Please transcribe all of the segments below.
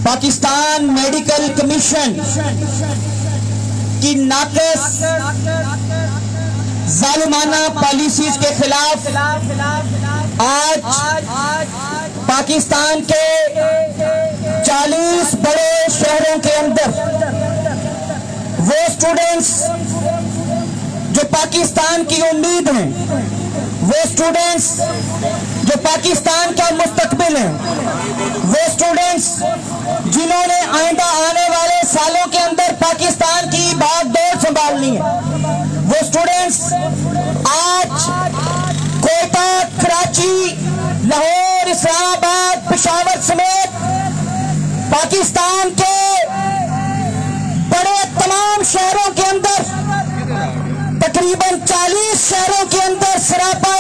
Pakistan medical commission की नाक़िस ज़ालिमाना policies के खिलाफ आज पाकिस्तान के 40 बड़े शहरों के अंदर वो स्टूडेंट्स जो पाकिस्तान की उम्मीद हैं, वो स्टूडेंट्स जो पाकिस्तान का मुस्तकबिल हैं, वो स्टूडेंट्स जिन्होंने आइंदा आने वाले सालों के अंदर पाकिस्तान की भागदौड़ संभालनी है, वो स्टूडेंट्स आज कोयटा, कराची, लाहौर, इस्लामाबाद, पेशावर समेत पाकिस्तान के बड़े तमाम शहरों के अंदर, तकरीबन 40 शहरों के अंदर सरापा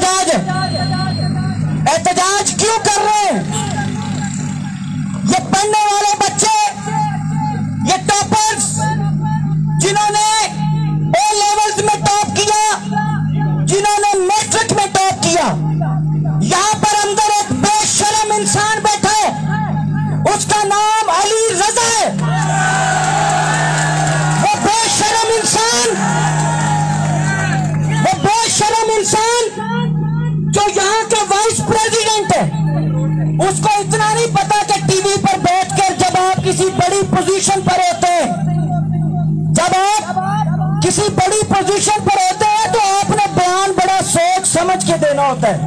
एहतजाज क्यों कर रहे हैं? ये पढ़ने वाले बच्चे, ये टॉपर्स जिन्होंने ओ लेवल्स में टॉप किया, जिन्होंने मैट्रिक में टॉप किया, यहां पर अंदर एक बेशरम इंसान बैठा है, उसका नाम अली रजा है। वो बेशरम इंसान जो यहाँ के वाइस प्रेसिडेंट है, उसको इतना नहीं पता कि टीवी पर बैठकर जब आप किसी बड़ी पोजीशन पर होते हैं, जब आप किसी बड़ी पोजीशन पर होते हैं तो आपने बयान बड़ा सोच समझ के देना होता है।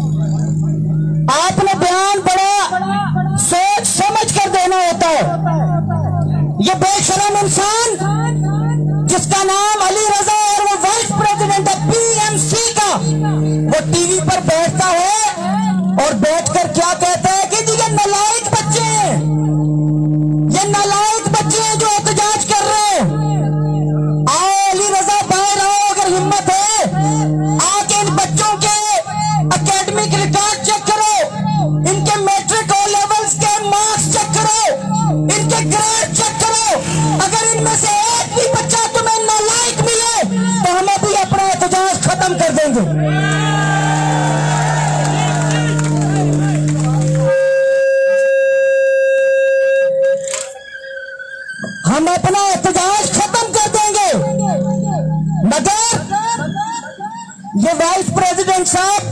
आपने बयान बड़ा सोच समझ कर देना होता है। ये बेशरम इंसान जिसका नाम अली रजा और वो वाइस प्रेसिडेंट है PMC का, वो टीवी पर बैठता है और बैठकर क्या कहता है कि जी ये नालायक बच्चे हैं, ये नालायक बच्चे हैं जो एहतजाज कर रहे हैं। आओ अली रजा, बाहर आओ, अगर हिम्मत है आके इन बच्चों के एकेडमिक रिकॉर्ड चेक करो, इनके मैट्रिक ओ लेवल्स के मार्क्स चेक करो, इनके ग्रेड चेक करो। अगर इनमें से एक भी बच्चा तुम्हें नालायक मिले तो हम अभी अपना एहतजाज खत्म कर देंगे। हम अपना एहतजाज खत्म कर देंगे। मगर ये वाइस प्रेसिडेंट साहब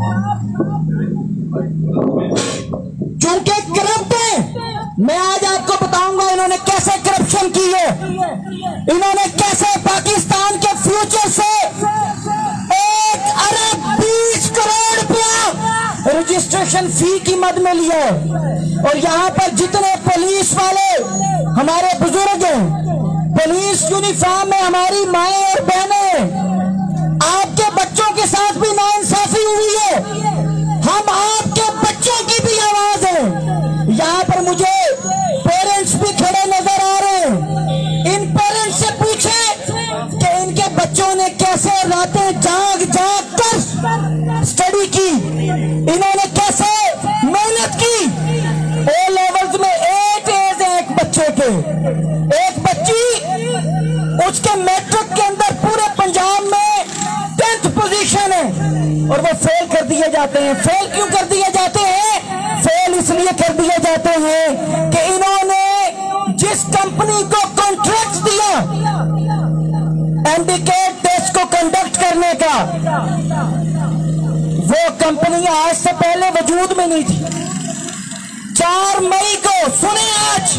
चूंकि करप्ट हैं, मैं आज आपको बताऊंगा इन्होंने कैसे करप्शन की है, इन्होंने कैसे पाकिस्तान के फ्यूचर से 1 अरब 20 करोड़ रुपया रजिस्ट्रेशन फी की मद में लिया है। और यहाँ पर जितने पुलिस वाले हमारे बुजुर्ग हैं, पुलिस यूनिफॉर्म में हमारी माएं और बहनें, आपके बच्चों के साथ भी नाइंसाफी हुई है। हम आपके बच्चों की भी आवाज है। यहाँ पर मुझे पेरेंट्स भी खड़े नजर आ रहे हैं। इन पेरेंट्स से पूछे कि इनके बच्चों ने कैसे रातें जाग जाग कर स्टडी की, इन्होंने कैसे मेहनत की। ओ लेवल्स में 8 A's है एक बच्चे के, एक बच्ची उसके मैट्रिक के अंदर पूरे पंजाब में 10th पोजीशन है और वो फेल कर दिए जाते हैं। फेल क्यों कर दिए जाते हैं? फेल इसलिए कर दिए जाते हैं कि इन्होंने जिस कंपनी को कॉन्ट्रैक्ट दिया एमडीकेट टेस्ट को कंडक्ट करने का, वो कंपनी आज से पहले वजूद में नहीं थी। 4 मई को, सुने आज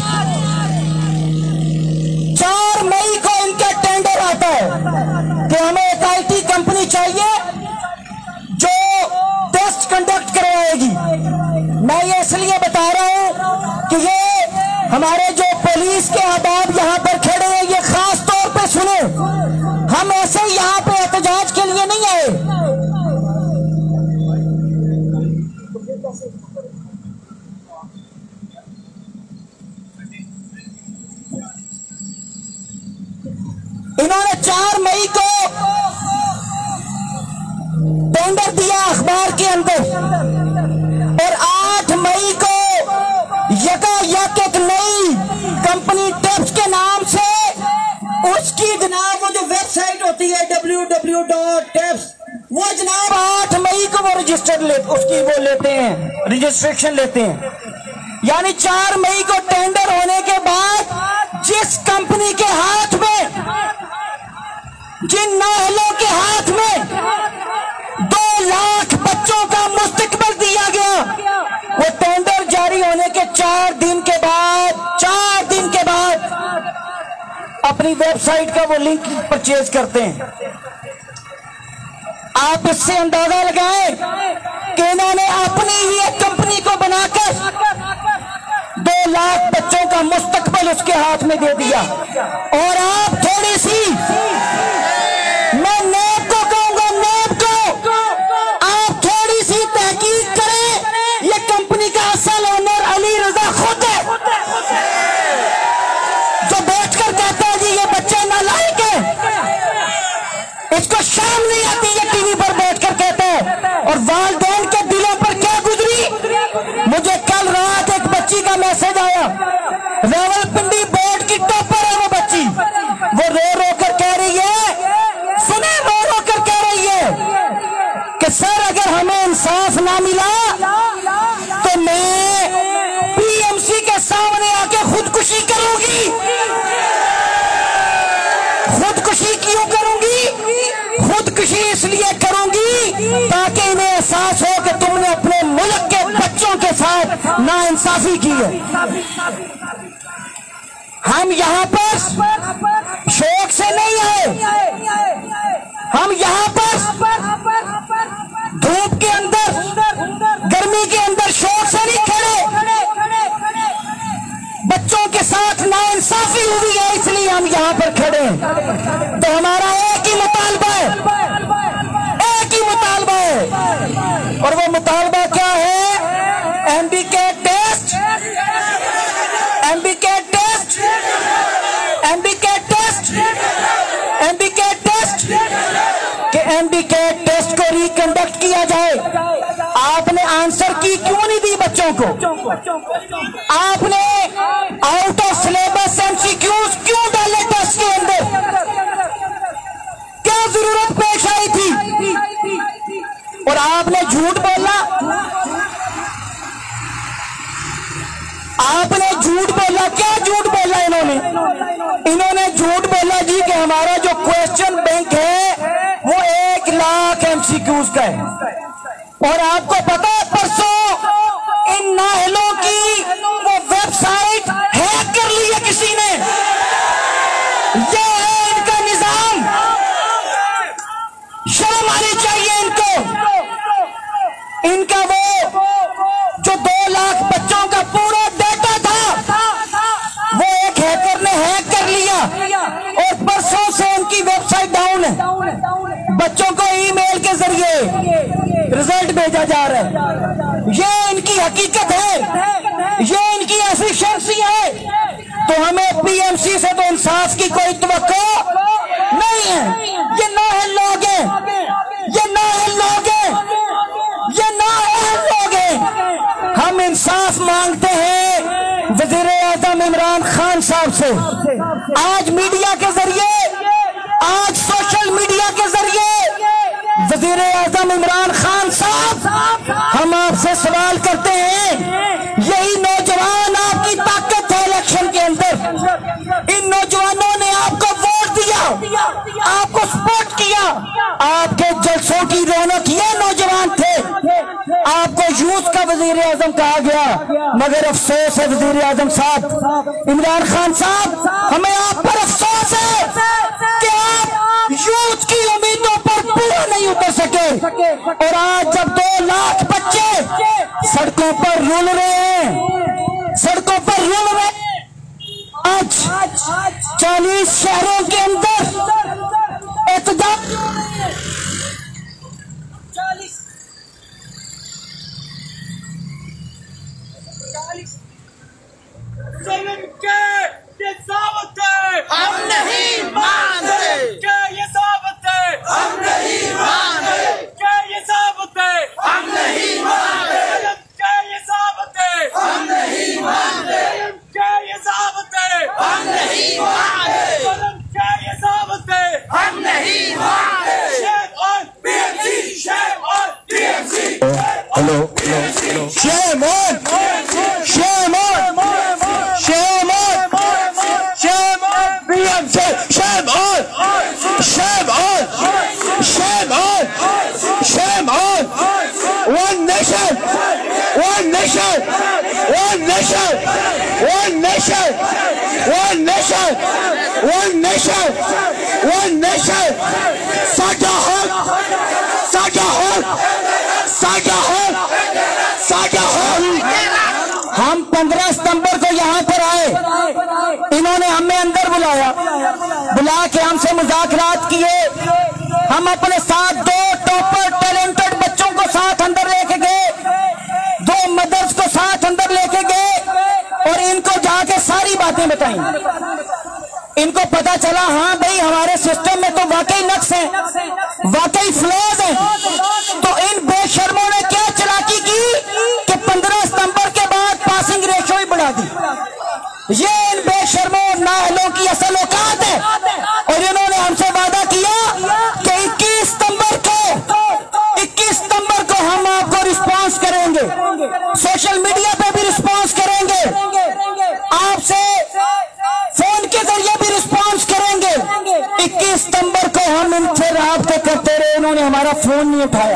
4 मई को इनका टेंडर आता है कि हमें एक IT कंपनी चाहिए जो टेस्ट कंडक्ट करवाएगी। मैं ये इसलिए बता रहा हूं कि ये हमारे जो पुलिस के अहबाब यहाँ पर खड़े हैं, ये खास तौर पे सुने, हम ऐसे ही यहाँ पे एहतजाज के लिए नहीं आए। इन्होंने 4 मई को टेंडर दिया अखबार के अंदर और 8 मई को यकायक एक नई कंपनी टेप्स के नाम से उसकी जनाब वो जो वेबसाइट होती है www.taps, वो जनाब 8 मई को वो रजिस्टर उसकी वो लेते हैं, रजिस्ट्रेशन लेते हैं। यानी 4 मई को टेंडर होने के बाद जिस कंपनी के हाथ में, जिन नाअहलों के हाथ में 2 लाख बच्चों का मुस्तकबिल दिया गया, वो टेंडर जारी होने के 4 दिन के बाद अपनी वेबसाइट का वो लिंक परचेज करते हैं। आप इससे अंदाजा लगाएं कि इन्होंने अपनी ही एक कंपनी को बनाकर 2 लाख बच्चों का मुस्तकबिल उसके हाथ में दे दिया। और आप थोड़ी सी, मैं नेब को कहूंगा, नेब को आप थोड़ी सी तहकीक करें। ये कंपनी का असल ओनर अली रजा खुद है, जो बैठकर कहता है जी ये बच्चे नालायक है, इसको शर्म नहीं आती, ये टीवी पर बैठकर कहता है। और वालिदैन के दिलों पर क्या गुजरी। मुझे कल रात एक बच्ची का मैसेज आया, रावलपिंडी बोर्ड की टॉपर है वो बच्ची, वो रो रो कर कह रही है, सुने, रो रो कर कह रही है कि सर अगर हमें इंसाफ ना मिला तो मैं पीएमसी के सामने आके खुदकुशी करूंगी। खुदकुशी क्यों करूंगी? खुदकुशी इसलिए करूंगी ताकि इन्हें एहसास हो कि तुमने अपने मुल्क के बच्चों के साथ नाइंसाफी की है। हम यहाँ पर शौक से नहीं आए, हम यहाँ पर धूप के अंदर, गर्मी के अंदर शौक से नहीं खड़े। बच्चों के साथ नाइंसाफी हुई है इसलिए हम यहाँ पर खड़े हैं। तो हमारा एक ही मुतालबा है, एक ही मुतालबा है, और वो मुतालबा क्या है? MBK test, MBK test, MBK test, MBK test, कि एमबीके टेस्ट को रिकंडक्ट किया जाए। आपने आंसर की क्यों नहीं दी बच्चों को? आपने आउट ऑफ सिलेबस एमसीक्यूज क्यों डाले टेस्ट के अंदर? क्या जरूरत पेश आई थी? और आपने झूठ बोला, आपने झूठ बोला। क्या झूठ बोला इन्होंने? इन्होंने झूठ बोला जी कि हमारा जो क्वेश्चन बैंक है वो 1 लाख एमसीक्यूज का है। और आपको पता है परसों इन नाअहलों की वो वेबसाइट हैक कर ली है किसी ने। ये है इनका निजाम, शर्म आनी चाहिए इनको। इनका वो जो 2 लाख बच्चों का पूरा डेटा था वो एक हैकर ने हैक कर लिया और परसों से उनकी वेबसाइट डाउन है। बच्चों को ईमेल के जरिए रिजल्ट भेजा जा रहा है। ये इनकी हकीकत है, ये इनकी एफिशिएंसी है। तो हमें पीएमसी से तो इंसाफ की कोई तवक्को नहीं है। ये नाअहल लोग हैं, ये नाअहल लोग हैं, ये नाअहल लोग हैं। हम इंसाफ मांगते हैं वजीर आजम इमरान खान साहब से। आज मीडिया के जरिए, आज सोशल मीडिया के जरिए वजीर आजम इमरान खान साहब, हम आपसे सवाल करते हैं, यही नौजवान आपकी ताकत है इलेक्शन के अंदर। इन नौजवानों ने आपको वोट दिया, आपको सपोर्ट किया, आपके जलसों की रौनक ये नौजवान थे। आपको यूथ का वजीर आजम कहा गया, मगर अफसोस है वजीर आजम साहब, इमरान खान साहब, हमें आप पर अफसोस है कि आप यूथ की उम्मीदों पर पूरा नहीं उतर सके। और आज जब 2 लाख बच्चे सड़कों पर रुल रहे हैं, सड़कों पर रुल रहे हैं, आज 40 शहरों के अंदर एहतजाज, 40 ये साबित है हम नहीं मानते, क्या ये साबित है हम नहीं मानते, क्या ये साबित है हम नहीं मानते, क्या ये साबित है हम नहीं मानते, क्या ये साबित है हम नहीं मानते, क्या ये साबित है हम नहीं मानते। Shame on PMC, shame on PMC. Hello, shame on, shame on. nation, one nation, one nation, one nation, one nation, one nation. साडा हक, साडा हक, साडा हक, साडा हक। हम 15 सितंबर को यहाँ पर आए, इन्होंने हमें अंदर बुलाया, बुला के हमसे मुज़ाकरात किए। हम अपने साथ 2 टॉपर टैलेंटेड बच्चों को साथ अंदर लेके गए, 2 मदर्स को साथ अंदर लेके गए और इनको जाके सारी बातें बताई। इनको पता चला हाँ भाई हमारे सिस्टम में तो वाकई नक्स है, वाकई फ्लॉज है। तो इन बेशर्मों ने क्या चालाकी की कि 15 सितंबर के बाद पासिंग रेशो ही बढ़ा दी। ये इन बेशर्मों नाअहलों की असल औकात है। और इन्होंने हमसे वादा किया कि 21 सितंबर को हम आपको रिस्पांस करेंगे, सोशल मीडिया पे भी रिस्पांस करेंगे, आपसे फोन के जरिए भी रिस्पांस करेंगे। 21 सितंबर को हम इनसे राब्ते करते रहे, इन्होंने हमारा फोन नहीं उठाया।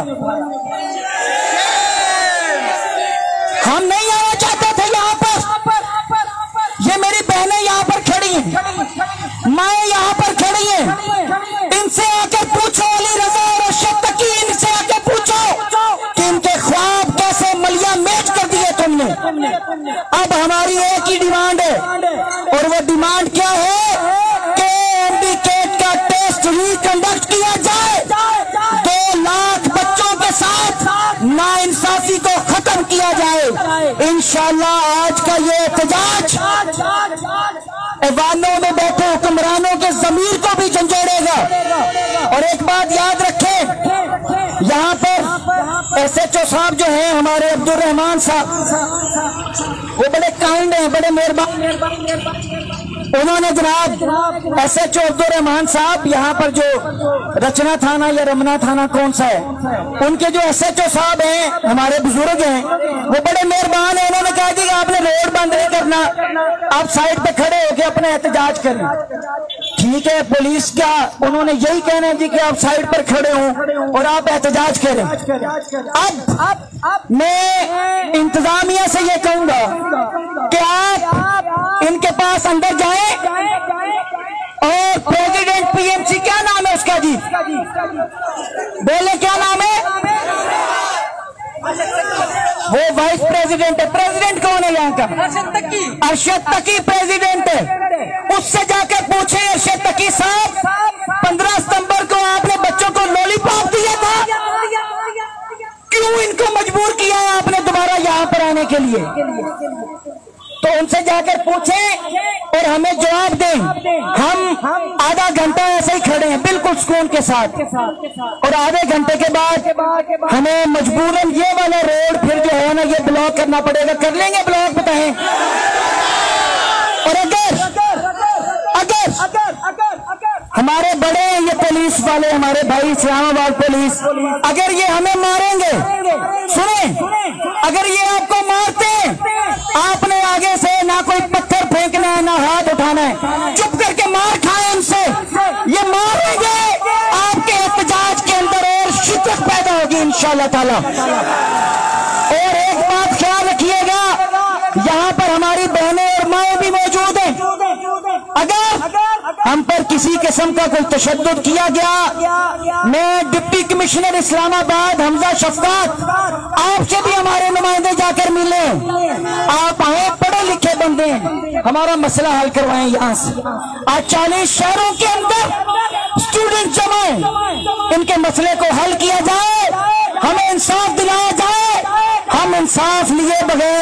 हम नहीं आना चाहते थे यहाँ पर। ये मेरी बहनें यहाँ पर खड़ी हैं, माएँ यहाँ पर खड़ी हैं। इनसे आके पूछो, अली रजा और अरशद तकी, इनसे आके पूछो कि इनके ख्वाब कैसे मलिया मेज कर दिए तुमने। अब हमारी एक ही डिमांड है और वो डिमांड क्या है कि एमडीकेट का टेस्ट रिकंडक्ट किया जाए, 2 लाख बच्चों के साथ नाइंसाफी को खत्म किया जाए। इंशाअल्लाह आज का ये एहतजाज ऐवानों में बैठे हुक्मरानों के ज़मीर को भी झंझोड़ेगा। और एक बात याद रखें, यहाँ पर एसएचओ साहब जो हैं हमारे अब्दुल रहमान साहब, वो बड़े काइंड हैं, बड़े मेहरबान। उन्होंने जनाब एसएचओ अब्दुल रहमान साहब यहाँ पर जो रचना थाना या रमना थाना कौन सा है, उनके जो एसएचओ साहब हैं हमारे बुजुर्ग हैं, वो बड़े मेहरबान हैं। उन्होंने कहा कि आपने रोड बंद नहीं करना, आप साइड पे खड़े होकर अपना एहतजाज करें। ठीक है, पुलिस का उन्होंने यही कहना है जी कि आप साइड पर खड़े हो और आप एहतजाज करें। अब मैं इंतजामिया से ये कहूंगा कि आप इनके पास अंदर जाएं और प्रेसिडेंट पीएमसी, क्या नाम है उसका जी, बोले क्या नाम है, वो वाइस प्रेसिडेंट है। प्रेसिडेंट कौन है यहाँ का? अरशद तकी प्रेसिडेंट है। उससे जाकर पूछे अरशद तकी साहब, 15 सितंबर को आपने बच्चों को लॉलीपॉप दिया था, क्यों इनको मजबूर किया है आपने दोबारा यहाँ पर आने के लिए? तो उनसे जाकर पूछें और हमें जवाब दें। हम आधा घंटा ऐसे ही खड़े हैं बिल्कुल सुकून के साथ, और आधे घंटे के बाद हमें मजबूरन ये वाला रोड फिर जो है ना ये ब्लॉक करना पड़ेगा। कर लेंगे ब्लॉक, बताएं। और अगर हमारे बड़े ये पुलिस वाले, हमारे भाई इस्लामाबाद पुलिस, अगर ये हमें मारेंगे, सुने, अगर ये आपको मारते आपने आगे से ना कोई पत्थर फेंकना है ना हाथ उठाना है, चुप करके मार खाए इनसे। ये मारेंगे आपके एहतजाज के अंदर और शिद्दत पैदा होगी इंशाअल्लाह ताला। और एक बात ख्याल रखिएगा, यहाँ पर हमारी बहनें और माएँ भी मौजूद हैं। अगर हम पर किसी किस्म का कोई तशद्दुद किया गया, मैं डिप्टी कमिश्नर इस्लामाबाद हमजा शफकात, आपसे भी हमारे नुमाइंदे जाकर मिले। आप आए, पढ़े लिखे बंदे हैं, हमारा मसला हल करवाएं यहाँ से। आज 40 शहरों के अंदर स्टूडेंट जमा है, इनके मसले को हल किया जाए, हमें इंसाफ दिलाया जाए। हम इंसाफ लिए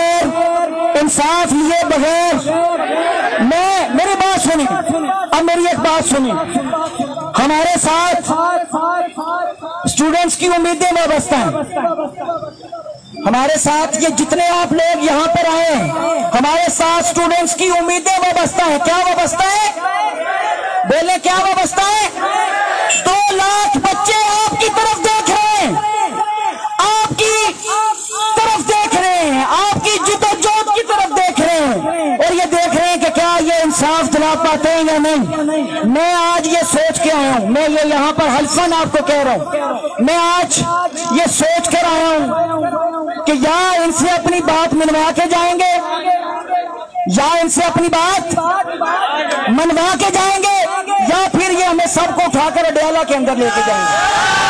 बगैर मेरी बात सुनी, अब मेरी एक बात सुनी, हमारे साथ स्टूडेंट्स की उम्मीदें वाबस्ता हैं। हमारे साथ ये जितने आप लोग यहाँ पर आए हैं, हमारे साथ स्टूडेंट्स की उम्मीदें वाबस्ता है। क्या वाबस्ता है? बोले क्या वाबस्ता है? 2 लाख बच्चे आपकी तरफ देख रहे हैं, आपकी तरफ देख रहे हैं, आपकी जुदोजहद की तरफ देख रहे हैं, और ये देख रहे हैं कि क्या ये इंसाफ दिला पाते हैं या नहीं। मैं आज ये सोच के आया हूं, मैं ये यहाँ पर हल्फन आपको कह रहा हूं, मैं आज ये सोच कर आया हूं कि या इनसे अपनी बात मनवा के जाएंगे, या इनसे अपनी बात मनवा के जाएंगे, या फिर ये हमें सबको उठाकर अडयाला के अंदर लेके जाएंगे।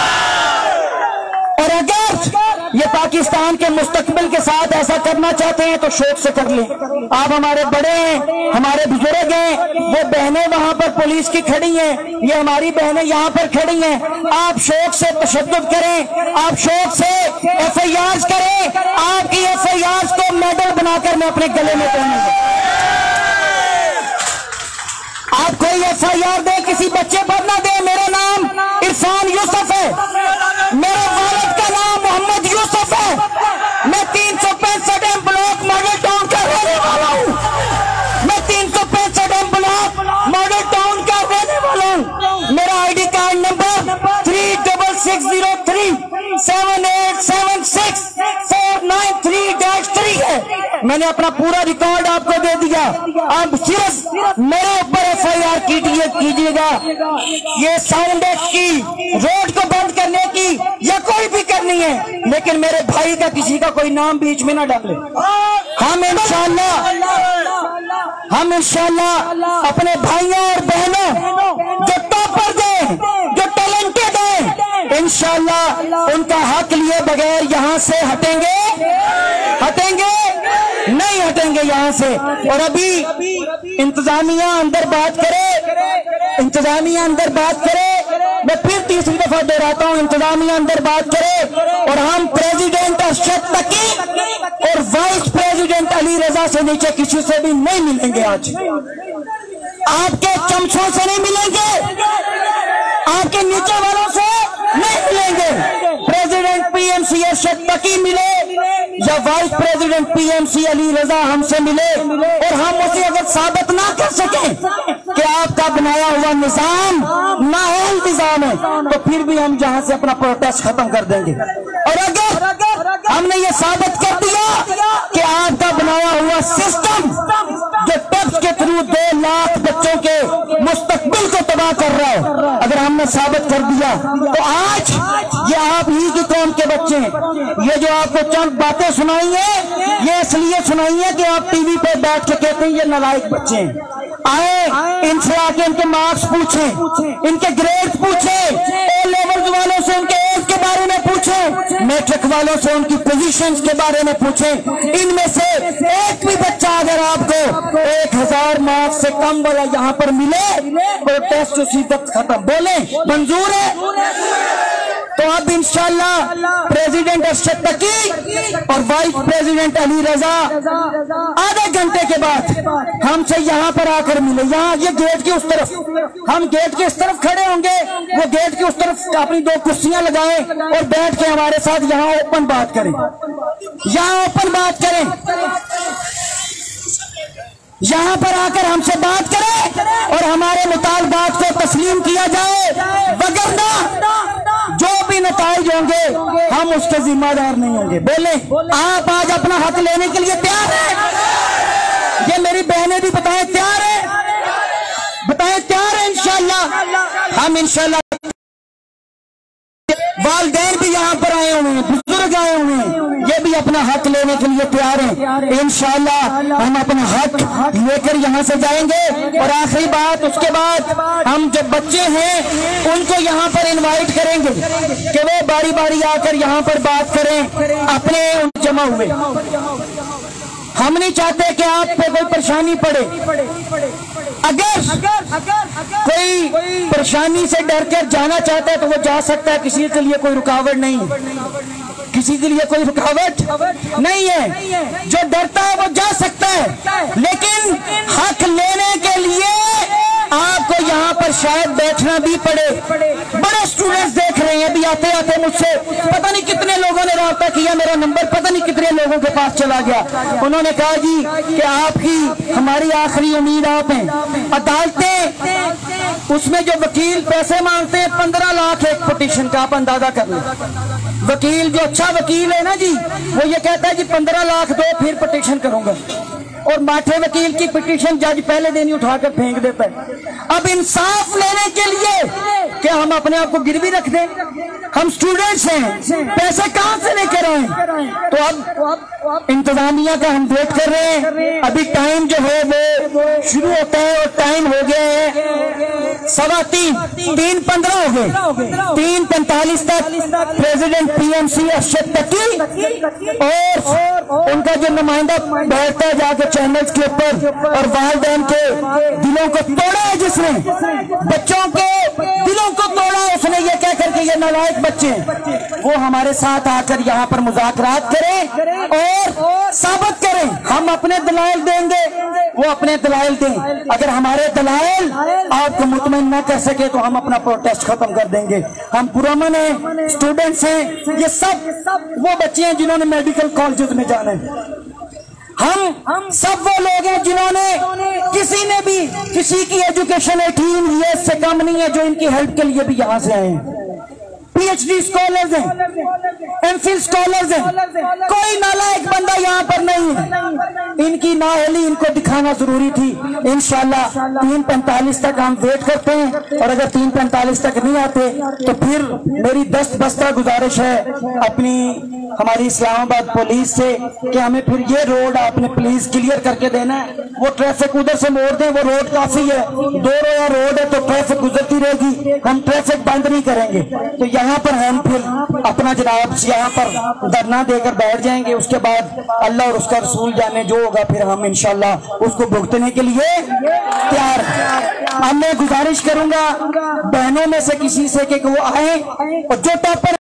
और अगर ये पाकिस्तान के मुस्तकबिल के साथ ऐसा करना चाहते हैं तो शौक से कर लें। आप हमारे बड़े हैं, हमारे बुजुर्ग हैं, वो बहनें वहां पर पुलिस की खड़ी हैं, ये हमारी बहनें यहाँ पर खड़ी हैं। आप शौक से तशद्दुद करें, आप शौक से FIRs करें, आपकी FIRs को मेडल बनाकर मैं अपने गले में पहनूंगा। आप कोई FIR दे, किसी बच्चे पर ना दे। मेरा नाम इरफान यूसुफ है, मेरे वालिद का नाम मोहम्मद यूसुफ है, मैं 365 ब्लॉक मॉडल टाउन का रहने वाला हूँ, मैं 365 ब्लॉक मॉडल टाउन का रहने वाला हूँ। मेरा ID कार्ड नंबर 366037876493-3 है। मैंने अपना पूरा रिकॉर्ड आपको दे दिया। अब सिर्फ मेरे ऊपर FIR कीजिएगा। ये साउंड एक्ट की, रोड को बंद करने की या कोई भी करनी है, लेकिन मेरे भाई का किसी का कोई नाम बीच में ना डाले। हम इंशाल्लाह अपने भाइयों और बहनों जो टॉपर दे, जो टैलेंटेड है, इंशाल्लाह उनका हक लिए बगैर यहाँ से हटेंगे नहीं हटेंगे यहाँ से। और अभी इंतजामिया अंदर बात करे, मैं फिर तीसरी दफा दोहराता हूँ, इंतजामिया अंदर बात करे और हम प्रेसिडेंट अरशद तकी और वाइस प्रेसिडेंट अली रजा से नीचे किसी से भी नहीं मिलेंगे। आज आपके चमचों से नहीं मिलेंगे, आपके नीचे वालों से नहीं मिलेंगे। प्रेसिडेंट PMC अरशद तकी मिले या vice president PMC Ali Raza हमसे मिले, और हम उसे अगर साबित ना कर सकें कि आपका बनाया हुआ निजाम नाअहल निजाम है, तो फिर भी हम जहां से अपना प्रोटेस्ट खत्म कर देंगे। और अगर हमने ये साबित कर दिया कि आपका बनाया हुआ सिस्टम जो टैक्स के थ्रू 2 लाख बच्चों के मुस्तकबिल को तबाह कर रहा है, अगर हमने साबित कर दिया तो आज ये आप ही की कौम के बच्चे हैं। ये जो आपको चंद बातें सुनाई है, ये इसलिए सुनाई है कि आप टीवी पे बैठ के कहते हैं ये नालायक बच्चे हैं। आए इनसे आके इनके मार्क्स पूछे, इनके ग्रेड पूछे, A लेवल वालों से उनके एज के बारे में पूछे, मैट्रिक वालों से उनकी पोजीशंस के बारे में पूछे। इनमें से एक भी बच्चा अगर आपको 1000 मार्क्स से कम वाला यहाँ पर मिले, प्रोटेस्ट उसी वक्त खत्म। बोले मंजूर है? तो अब इंशाल्लाह प्रेसिडेंट अरशद तकी और वाइस प्रेसिडेंट अली रजा आधे घंटे के बाद हमसे यहाँ पर आकर मिले। यहाँ ये गेट की उस तरफ, हम गेट के इस तरफ खड़े होंगे, वो गेट की उस तरफ अपनी 2 कुर्सियां लगाए और बैठ के हमारे साथ यहाँ ओपन बात करें, यहाँ ओपन बात करें, यहाँ पर आकर हमसे बात करें और हमारे मुतालबात को तस्लीम किया जाए, वगरना जो भी नताइज होंगे हम उसके जिम्मेदार नहीं होंगे। बोले आप आज अपना हक लेने के लिए तैयार हैं? ये मेरी बहनें भी बताएं तैयार है? बताएं तैयार है? इंशाल्लाह हम इंशाल्लाह, वालिदैन भी यहाँ पर आए हुए हैं, बुजुर्ग आए हुए हैं, ये भी अपना हक लेने के लिए तैयार हैं। इंशाल्लाह हम अपना हक लेकर यहाँ से जाएंगे। और आखिरी बात, उसके बाद हम जो बच्चे हैं उनको यहाँ पर इनवाइट करेंगे कि वो बारी बारी आकर यहाँ पर बात करें अपने जमा हुए। हम नहीं चाहते कि आप पे कोई परेशानी पड़े। अगर कोई परेशानी से डर कर जाना चाहता है तो वो जा सकता है, किसी के लिए कोई रुकावट नहीं है, किसी के लिए कोई रुकावट नहीं है। जो डरता है वो जा सकता है, लेकिन हक लेने के लिए आपको यहाँ पर शायद बैठना भी पड़े। बड़े स्टूडेंट्स देख रहे हैं, अभी आते आते मुझसे पता नहीं कितने लोगों ने रब्ता किया, मेरा नंबर पता नहीं कितने लोगों के पास चला गया। उन्होंने कहा जी कि आपकी हमारी आखिरी उम्मीद आप हैं। अदालतें, उसमें जो वकील पैसे मांगते हैं 15 लाख एक पिटीशन का, आप अंदाजा कर लें। वकील जो अच्छा वकील है ना जी, वो ये कहता है जी 15 लाख दो फिर पिटीशन करूंगा। और माठे वकील की पिटीशन जज पहले दिन ही उठाकर फेंक देता है। अब इंसाफ लेने के लिए क्या हम अपने आप को गिरवी रख दें? हम स्टूडेंट्स हैं, पैसे कहां से लेकर आए? तो अब इंतजामिया का हम वेट कर रहे हैं। अभी टाइम जो है वो शुरू होता है और टाइम हो गया है 3:15 हो गए। 3:45 तक प्रेसिडेंट पीएमसी अरशद तकी और उनका जो नुमाइंदा बैठता है जाकर चैनल्स के ऊपर और वालिदैन के दिलों को तोड़ा है, जिसने बच्चों के दिलों को तोड़ा है, उसने ये कह करके ये नालायक बच्चे वो हमारे साथ आकर यहाँ पर मुज़ाकरात करें और साबित करें। हम अपने दलाइल देंगे, वो अपने दलाइल दें। अगर हमारे दलाइल आपको मुतमईन न कर सके तो हम अपना प्रोटेस्ट खत्म कर देंगे। हम पुरअमन हैं, स्टूडेंट्स हैं, ये सब वो बच्चे हैं जिन्होंने मेडिकल कॉलेजेस में जाना है। हम सब वो लोग हैं जिन्होंने किसी ने भी किसी की एजुकेशन 18 ईयर्स से कम नहीं है जो इनकी हेल्प के लिए भी यहाँ से आए हैं। पीएचडी स्कॉलर्स हैं, एमफिल स्कॉलर्स हैं, कोई नालायक बंदा यहाँ पर नहीं है। इनकी नाअहली इनको दिखाना जरूरी थी। इंशाल्लाह 3:45 तक हम वेट करते हैं और अगर 3:45 तक नहीं आते तो फिर मेरी दस्त बस्ता गुजारिश है अपनी हमारी इस्लामाबाद पुलिस से कि हमें फिर ये रोड आपने प्लीज क्लियर करके देना है। वो ट्रैफिक उधर से मोड़ दें, वो रोड काफी है, 2 रोया रोड है तो ट्रैफिक गुजरती रहेगी, हम ट्रैफिक बंद नहीं करेंगे। तो यहाँ पर हम फिर अपना जनाब यहाँ पर धरना देकर बैठ जाएंगे। उसके बाद अल्लाह और उसका रसूल जाने जो होगा फिर हम इंशाल्लाह उसको भुगतने के लिए तैयार हैं। अब मैं गुजारिश करूंगा बहनों में से किसी से कि वो आए और जो टॉपर